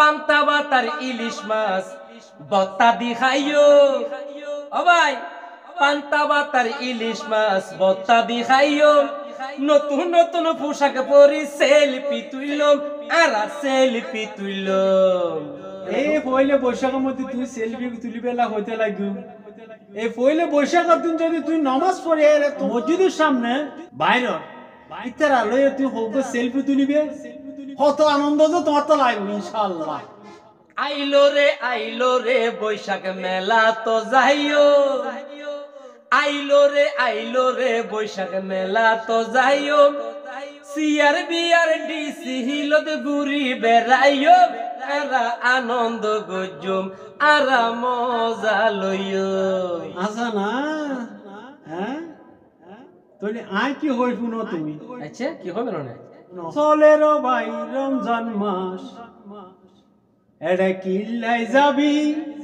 পান্তা ভাত আর ইলিশ মাছ ভর্তা দি খাইও। ও ভাই, পান্তা ভাত আর ইলিশ মাছ ভর্তা দি খাইও। নতুন নতুন পোশাক পরি সেলফি তুইলম আর সেলফি তুইলম। এই পয়লা বৈশাখের মধ্যে তুই সেলফি তুলিবেলা হইতে লাগু। এই পয়লা বৈশাখের দিন যদি তুই নামাজ পড়ে মসজিদের সামনে বাইরে বাইতারা লয়ে তুই হোক সেলফি তুলিবে, কত আনন্দ তো তোমার তো লাগবে ইনশাআল্লাহ। আইলো রে বৈশাখ মেলা তো যাইও। আইলো রে বৈশাখ মেলা তো যাইও। সিয়ার বিয়ার ডিসি হিলত ঘুরি বেড়াইও। আরা আনন্দ গজুম আরা মজা লইও। আসা না হ্যাঁ তাহলে আয় কি হই শুনো তুমি। আচ্ছা কি হবে না চলে রে ভাই রমজান মাস, এটা কিল্লাই যাবি।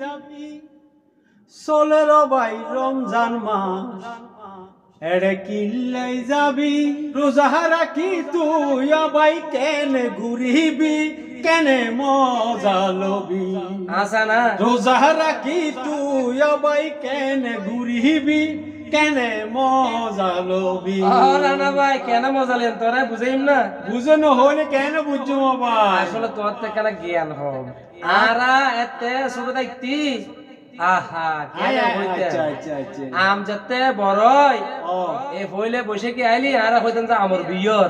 চলে রে ভাই রমজান মাস, এটা কিল্লাই যাবি। রোজা রাখি তুই ভাই কেনে ঘুরিবি, কেনে মজা লবি। আসা না রোজা রাখি তুই ভাই কেনে ঘুরিবি, কেনে মজা লবি। না ভাই কেন মজা লেন তোরা বুঝাইম না। বুঝানো হলে কেন বুঝছো ভাই? আসলে তোমার তো কেন জ্ঞান হম আরা এতে শুরু দেখতি। আহা কেন হইতে আম যাতে বড়ই এ হইলে বসে কি আইলি আর হইতেন যে আমার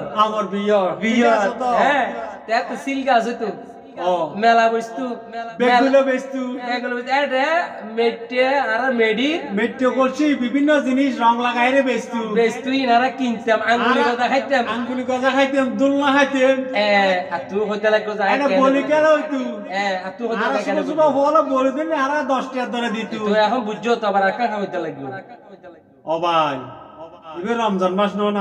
বিয়র হ্যাঁ তে সিল গাছ হইতো মেলা বস্তু বেগুলো বেস্তু এডে মেটে আর মেডি করছি বিভিন্ন জিনিস রং লাগাই রে বেস্তু ইনারা কিনতাম আঙ্গুলি গজা খাইতাম দুলনা খাইতাম। আর তুই হইতে লাগো যায় বলি কেন হইতু আর তুই হইতে কেন বলো বলে দিন আর 10 টাকা ধরে দিত। তুই এখন বুঝছো তো আবার কাকা হইতে লাগলো। ও ভাই এবার রমজান মাস না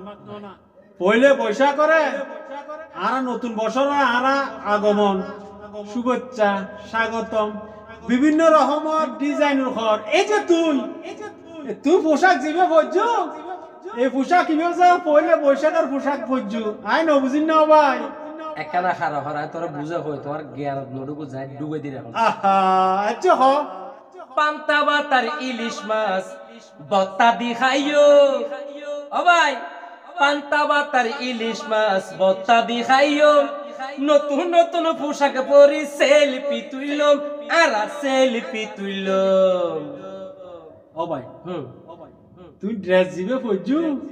পয়লা বৈশাখ করে আর নতুন বছর আর আগমন শুভেচ্ছা স্বাগতম বিভিন্ন রকমের ডিজাইনের ঘর। এই যে তুই পোশাক জিবে পড়ছ, এই পোশাক কিভাবে যাও পয়লা বৈশাখের পোশাক পড়ছ আই ন বুঝিন না ভাই। একখানা খারা হরা তোরা বুঝে হই তোমার জ্ঞান নডুকু যায় ডুবে দি রাখো। আহা আচ্ছা হ পান্তা ভাত আর ইলিশ মাছ ভর্তা দি খাইও। ও ভাই, পান্তা ভাত আর ইলিশ মাছ ভর্তা দি খাইও। নতুন নতুন পোশাক পরি সেলফি তুইলম আর সেলফি তুইলম। ও ভাই তুই ড্রেস জিবে পড়ছ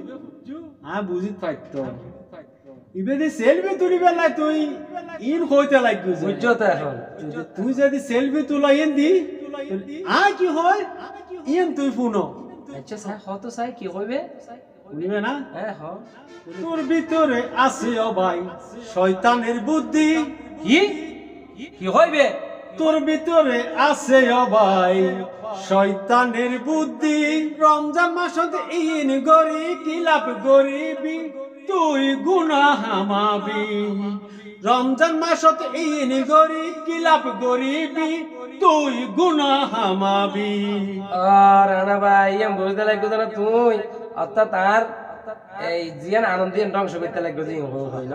বুঝিত পাইতো ইবেদি সেলফি তুলিবে না তুই ইন হইতে লাগবে বুঝছো তো এখন। তুই যদি সেলফি তুলা ইন দি কি হয় ইন তুই ফুনো। আচ্ছা স্যার হত স্যার কি হইবে বুঝবে না? হ্যাঁ হ তোর ভিতরে আছে ও ভাই শয়তানের বুদ্ধি। কি হইবে? তোর ভিতরে আছে ও ভাই শয়তানের বুদ্ধি। রমজান মাসত ইন গরি কিলাপ গরিবি, তুই গুনাহ হামাবি। রমজান মাসত ইন গরি কিলাপ গরিবি, তুই গুনাহ হামাবি। আর রানা ভাই এম বুঝতে লাগবে না তুই অর্থাৎ তার এই জিয়ান আনন্দ ধ্বংস করতে লাগবে যে হইল।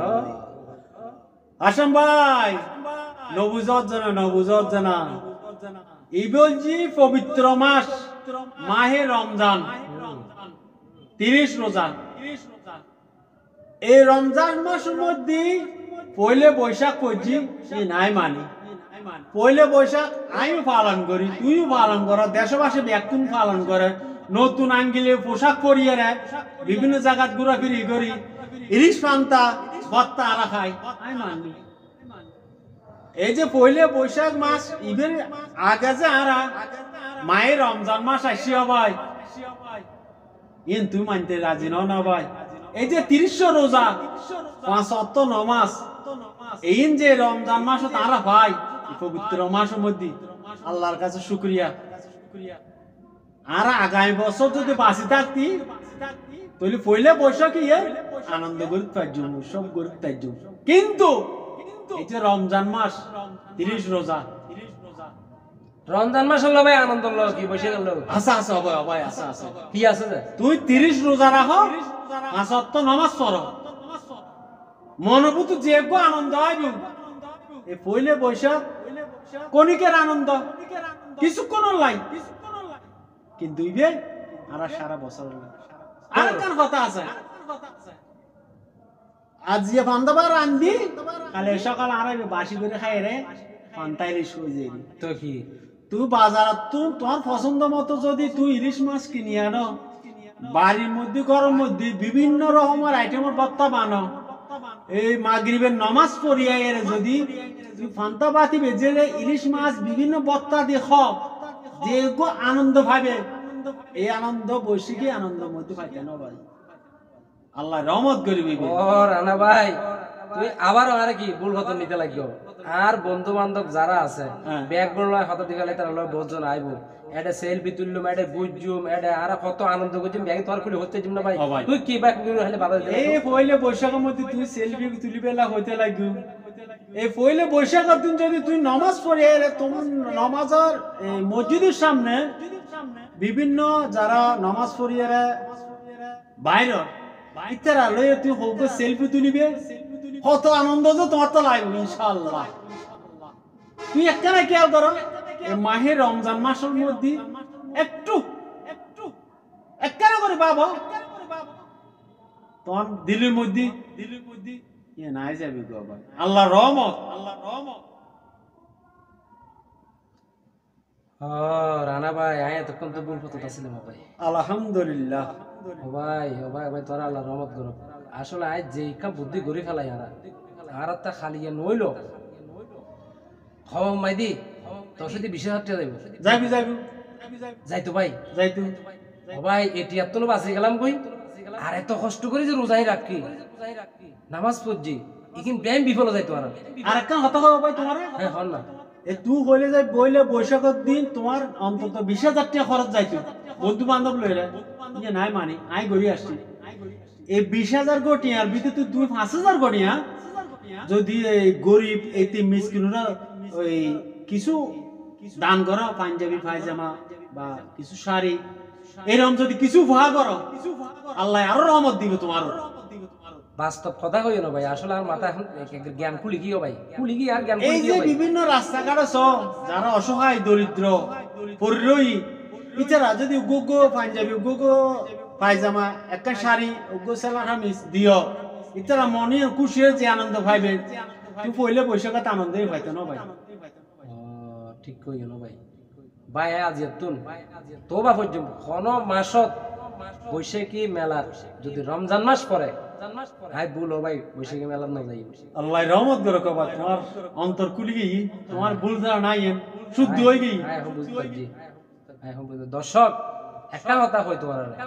আসাম ভাই নবুজত জানা এই বলছি পবিত্র মাস মাহে রমজান 30 রোজা। এই রমজান মাসের মধ্যে পয়লা বৈশাখ পড়ছি নাই মানি। পয়লা বৈশাখ আমি পালন করি, তুইও পালন কর, দেশবাসী ব্যক্তি পালন করে। নতুন আঙ্গিলে পোশাক পরিয়ে বিভিন্ন জায়গায় ঘোরাফিরি করি, ইলিশ পান্তা ভর্তা আরা খাই আমি মানি। এই যে পয়লা বৈশাখ মাস ইভেন আগে যে আরা মায়ের রমজান মাস আসি ভাই ইন তুই মানতে রাজি নও না ভাই। এই যে 30 রোজা 5 ওয়াক্ত নামাজ এই যে রমজান মাস তারা ভাই পবিত্র মাসের মধ্যে আল্লাহর কাছে শুকরিয়া। আর আগামী বছর যদি বাঁচি থাকতি তাহলে পয়লা বৈশাখ আনন্দ করতে পারছো, উৎসব করতে পারছো। কিন্তু এই যে রমজান মাস 30 রোজা রমজান মাস হলো ভাই আনন্দ হলো কি বসে গেল। আচ্ছা আচ্ছা ভাই আচ্ছা আচ্ছা কি আছে যে তুই 30 রোজা রাখো 5 ওয়াক্ত নামাজ পড়ো, মনোভূত যে আনন্দ আইব এই পয়লে বৈশাখ কণিকের আনন্দ কিছুক্ষণ লাই কিন্তু ইবে আর সারা বছর আর কার কথা আছে আজ যে বান্ধবার আনবি কালে সকাল আর বাসি করে খাই রে পান্তাইলে শুয়ে যাবি তো কি তুই বাজারত তোমার পছন্দ মতো যদি তুই ইলিশ মাছ কিনি আনো বাড়ির মধ্যে ঘরের মধ্যে বিভিন্ন রকমের আইটেমের ভর্তা বানো এই মাগরিবের নামাজ পড়িয়া এর যদি তুই ফান্তা বাতি বেজে ইলিশ মাছ বিভিন্ন ভর্তা দিয়ে খাও যে আনন্দ পাবে এই আনন্দ বৈশাখী আনন্দের মধ্যে পাইতে না ভাই আল্লাহ রহমত করবি ও রানা ভাই তুই আবারও আর কি ভুল হতো নিতে লাগলো আর বন্ধু বান্ধব যারা আছে ব্যাগ গুলো হতো দিকে তারা লোক বহুজন আইবো এটা সেলফি তুললুম এটা বুঝছুম এটা আর কত আনন্দ করছুম ব্যাগ তোর খুলে হচ্ছে না ভাই তুই কি ব্যাগ হলে বাধা দিলি এই পয়লে বৈশাখের মধ্যে তুই সেলফি তুলিবেলা হইতে লাগু এই পয়লে বৈশাখের দিন যদি তুই নামাজ পড়ে তোমার নামাজের মসজিদের সামনে বিভিন্ন যারা নামাজ পড়িয়ে বাইরে বাইতেরা লয়ে তুই হোক সেলফি তুলিবে কত আনন্দ তো তোমার তো লাগবে ইনশাআল্লাহ তুই একখানা খেয়াল করো এই মাহে রমজান মাসের মধ্যে একটু একখানা করে বাবা তোমার দিলের মধ্যে ইয়ে নাই যাবে গো ভাই আল্লাহ রহমত ও রানা ভাই আয় এতক্ষণ তো ভুল হতো ছিলাম ভাই আলহামদুলিল্লাহ ও ভাই তোরা আল্লাহ রহমত করো আসলে আজ যেই কাম বুদ্ধি করে ফেলাই আর তা খালি নইল খবর মাইদি তোর সাথে 20,000 টাকা দেব যাবি যাই তো ভাই ও ভাই এটি এত বাঁচে গেলাম কই আর এত কষ্ট করে যে রোজাই রাখি নামাজ পড়ছি এখানে ব্যায়াম বিফল যাইতো আর একটা কথা কব ভাই তোমার হ্যাঁ হল না তুই হইলে যাই বইলে বৈশাখের দিন তোমার অন্তত 20,000 টাকা খরচ যাইতো বন্ধু বান্ধব লইলে যে নাই মানি আই গড়ি আসছি এই 20,000 কোটি আর ভিতরে তুই 5,000 কোটি যদি এই গরিব এতিম মিসকিনরা ওই কিছু দান করো পাঞ্জাবি পায়জামা বা কিছু শাড়ি এরকম যদি কিছু ভাগ করো আল্লাহ আরো রহমত দিবে তোমার বাস্তব কথা কই না ভাই আসলে আর মাথা এখন জ্ঞান খুলি গিয়ে ভাই খুলি গিয়ে আর জ্ঞান এই খুলি যে গিয়ে বিভিন্ন রাস্তাঘাটে যারা অসহায় দরিদ্র পরিরয়ী ইতারা যদি উগ্গ পাঞ্জাবি উগ্গ পায়জামা একটা শাড়ি উগ্গ সেলা কামিজ দিও ইতারা মনে খুশি যে আনন্দ পাইবে তুই পয়লে বৈশাখত আনন্দই পাইতো না ভাই ঠিক কই না ভাই ভাই আজ তুন তোবা পর্যন্ত কোন মাসত বৈশাখী মেলার যদি রমজান মাস পরে আই ভুল ভাই বৈশাখী মেলার না যাই আল্লাহ রহমত করে কবা তোমার অন্তর খুলি গই তোমার ভুল ধারা নাই শুদ্ধ হই গই এখন বুঝতে পারছি এখন বুঝতে দর্শক একটা কথা হইতো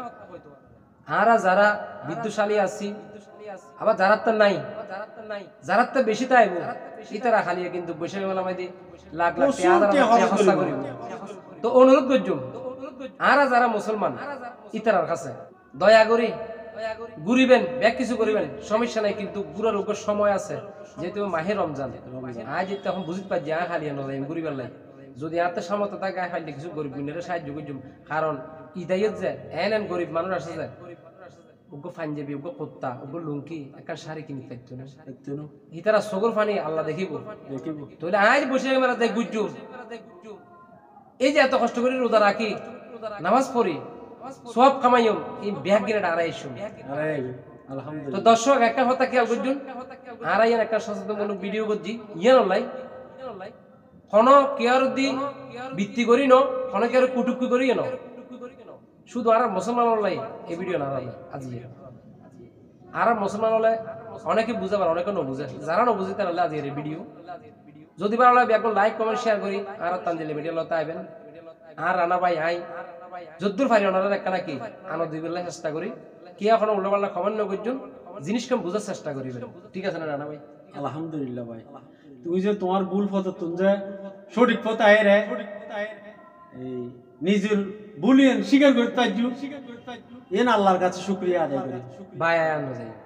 আর যারা বিদ্যুৎশালী আছি আবার যারা তো নাই যারা তো বেশি তাই ইতারা খালি কিন্তু বৈশাখী মেলা মাইদি লাখ লাখ টাকা খরচা করিব তো অনুরোধ করছুম আর যারা মুসলমান ইতারার কাছে দয়া করি ঘুরিবেন ব্যাগ কিছু করিবেন সমস্যা নাই কিন্তু ঘুরার উপর সময় আছে যেহেতু মাহে রমজান আজ এখন বুঝতে পারছি খালি ঘুরিবার লাই যদি আর সামর্থ্য থাকে খালি কিছু গরিব গুণের সাহায্য করছুম কারণ ইদাইত যে এন গরিব মানুষ আছে যে ওগো পাঞ্জাবি ওগো কুত্তা ওগো লুঙ্কি একটা শাড়ি কিনে থাকতো না ইতারা সগর ফানি আল্লাহ দেখিব তাহলে আজ বসে মেলা দেখ গুজুম এই যে এত কষ্ট করে রোজা রাখি নামাজ পড়ি সব কামাইম এই ব্যাগ গিরে আড়াইশো তো দর্শক একটা কথা খেয়াল করছুন আড়াইয়ের একটা সচেতনমূলক ভিডিও করছি ইয়ান লাই কোন কেয়ার দি ভিত্তি করি ন কোন কেয়ার কুটুকি করি ন শুধু আর মুসলমান লাই এই ভিডিও না আজি আর মুসলমান হলে অনেকে বুঝে পারে অনেকে বুঝে যারা বুঝে তারা আজি এই ভিডিও যদি ভালো লাগে একবার লাইক কমেন্ট শেয়ার করি আর তানজিলি ভিডিও লতা আইবেন আর রানা ভাই আই যদ্দুর ফারি ওনারা একটা নাকি আনো দুই বেলা চেষ্টা করি কি এখন উল্টো পাল্টা খবর না করছুন জিনিস কম বুঝার চেষ্টা করি ঠিক আছে না রানা ভাই আলহামদুলিল্লাহ ভাই তুমি যে তোমার ভুল পথ তুমি যে সঠিক পথ আয় রে এই নিজের ভুলিয়েন স্বীকার করতে পারছো এন আল্লাহর কাছে শুকরিয়া আদায় করি ভাই আয় আনো যাই